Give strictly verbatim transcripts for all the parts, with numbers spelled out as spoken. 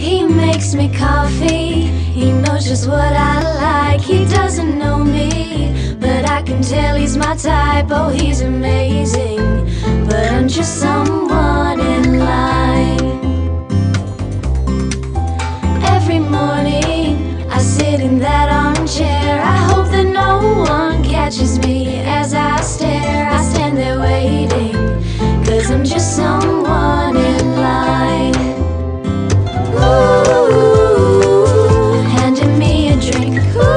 He makes me coffee, he knows just what I like. He doesn't know me, but I can tell he's my type. Oh, he's amazing, but I'm just someone in line. Every morning I sit in that armchair. I hope that no one catches me as I stare. I stand there waiting, cause I'm just someone in line. Ooh, handing me a drink.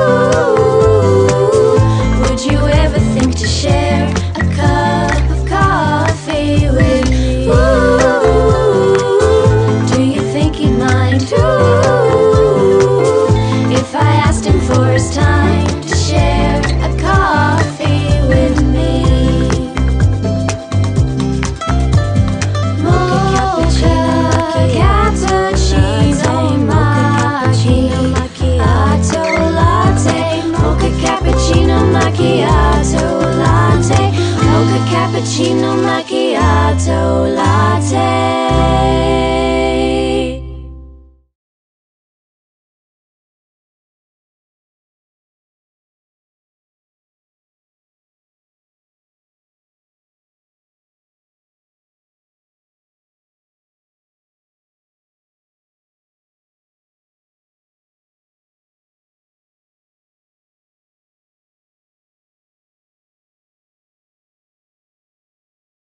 Ooh, would you ever think to share a cup of coffee with me? Ooh, do you think he'd mind? Ooh, if I asked him for his time to share a coffee with me? Mocha cappuccino, macchiato latte, mocha cappuccino macchiato latte, mocha cappuccino macchiato latte.